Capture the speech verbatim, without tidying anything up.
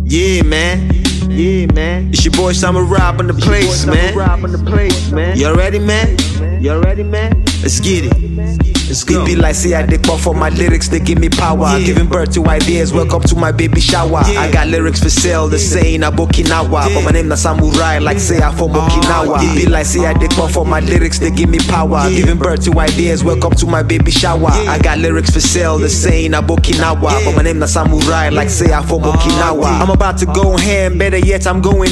Yeah, man. Yeah, man. It's your boy Samurai up in the place, man. You ready, man? You ready, man? Let's get it. Let's go. It be like, see, I dig puff for my lyrics, they give me power. Yeah. Giving birth to ideas, welcome to my baby shower. Yeah. I got lyrics for sale, the saying a Okinawa. Yeah. But my name na Samurai, like say I from Okinawa. Yeah. It be like, see, I dig puff for my lyrics, they give me power. Yeah. Giving birth to ideas, welcome to my baby shower. Yeah. I got lyrics for sale, the saying a Okinawa. Yeah. But my name na Samurai, like say I from Okinawa. I'm about to go ham, better yet I'm going